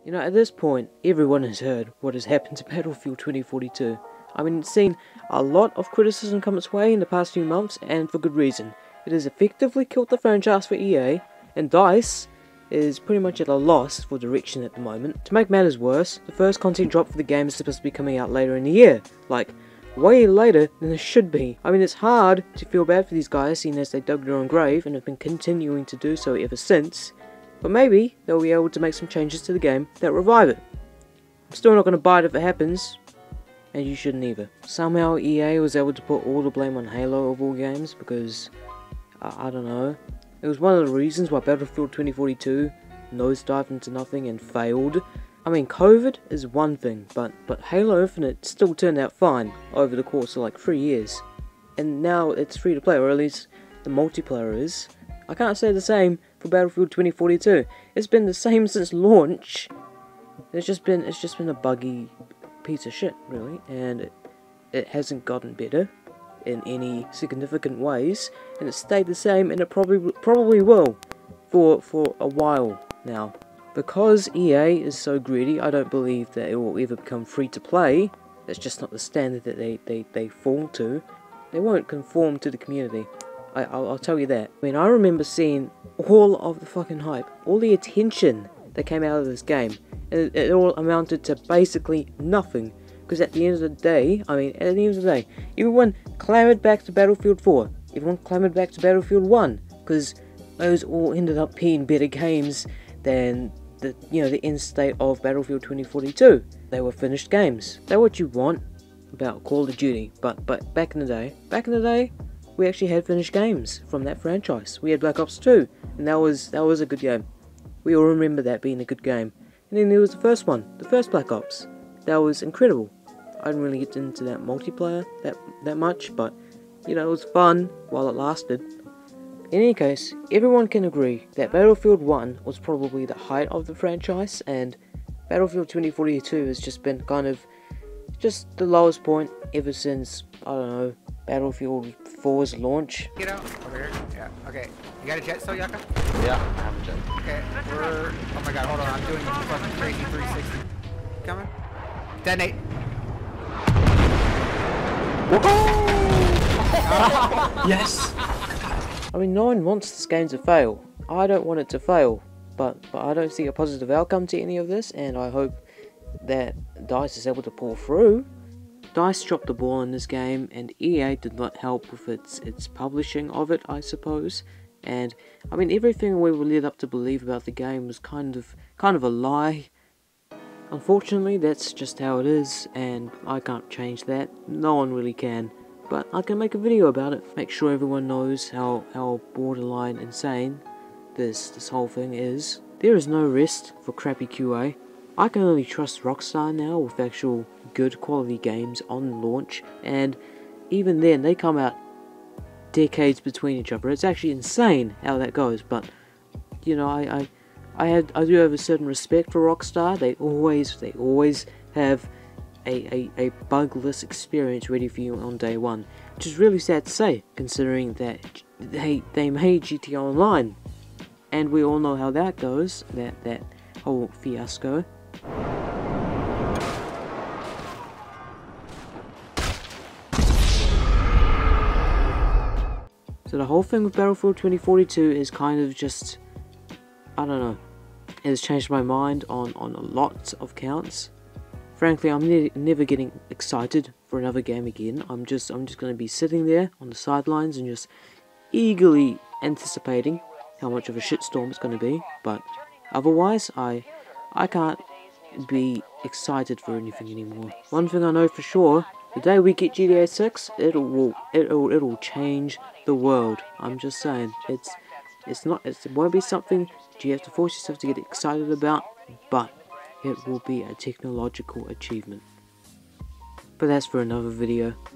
You know, at this point, everyone has heard what has happened to Battlefield 2042. I mean, it's seen a lot of criticism come its way in the past few months, and for good reason. It has effectively killed the franchise for EA, and DICE is pretty much at a loss for direction at the moment. To make matters worse, the first content drop for the game is supposed to be coming out later in the year. Like, way later than it should be. I mean, it's hard to feel bad for these guys, seeing as they dug their own grave and have been continuing to do so ever since. But maybe they'll be able to make some changes to the game that revive it. I'm still not going to buy it if it happens, and you shouldn't either. Somehow EA was able to put all the blame on Halo of all games because, I don't know. It was one of the reasons why Battlefield 2042 nosedived into nothing and failed. I mean, COVID is one thing, but Halo Infinite still turned out fine over the course of like 3 years. And now it's free to play, or at least the multiplayer is. I can't say the same for Battlefield 2042. It's been the same since launch. It's just been a buggy piece of shit, really, and it hasn't gotten better in any significant ways, and it stayed the same, and it probably will for a while now. Because EA is so greedy, I don't believe that it will ever become free to play. That's just not the standard that they fall to. They won't conform to the community. I'll tell you that. I mean, I remember seeing all of the fucking hype, all the attention that came out of this game, and it all amounted to basically nothing. Because at the end of the day, everyone clamoured back to Battlefield 4. Everyone clamoured back to Battlefield 1. Because those all ended up being better games than the end state of Battlefield 2042. They were finished games. They're what you want about Call of Duty. But back in the day, we actually had finished games from that franchise. We had Black Ops 2, and that was a good game. We all remember that being a good game. And then there was the first one, the first Black Ops. That was incredible. I didn't really get into that multiplayer that much, but it was fun while it lasted. In any case, everyone can agree that Battlefield 1 was probably the height of the franchise, and Battlefield 2042 has just been kind of just the lowest point ever since, I don't know, Battlefield 4's launch. Get out over here. Yeah. Okay. You got a jet still, Yaka? Yeah, I have a jet. Okay. Oh my god, hold on. I'm doing a fucking crazy 360. Coming. Detonate. Yes. I mean, no one wants this game to fail. I don't want it to fail, but I don't see a positive outcome to any of this, and I hope that DICE is able to pull through. DICE dropped the ball in this game, and EA did not help with its publishing of it, I suppose. And I mean, everything we were led up to believe about the game was kind of a lie. Unfortunately, that's just how it is, and I can't change that. No one really can. But I can make a video about it, make sure everyone knows how borderline insane this whole thing is. There is no rest for crappy QA. I can only trust Rockstar now with actual good quality games on launch, and even then they come out decades between each other. It's actually insane how that goes, but I do have a certain respect for Rockstar. They always have a bugless experience ready for you on day one, which is really sad to say, considering that they made GTA Online, and we all know how that goes, that whole fiasco. So the whole thing with Battlefield 2042 is kind of just, I don't know, it has changed my mind on a lot of counts. Frankly, I'm never getting excited for another game again. I'm just going to be sitting there on the sidelines and just eagerly anticipating how much of a shitstorm it's going to be. But otherwise, I can't be excited for anything anymore. One thing I know for sure, the day we get GTA 6, it'll change the world. I'm just saying, it won't be something that you have to force yourself to get excited about, but it will be a technological achievement. But that's for another video.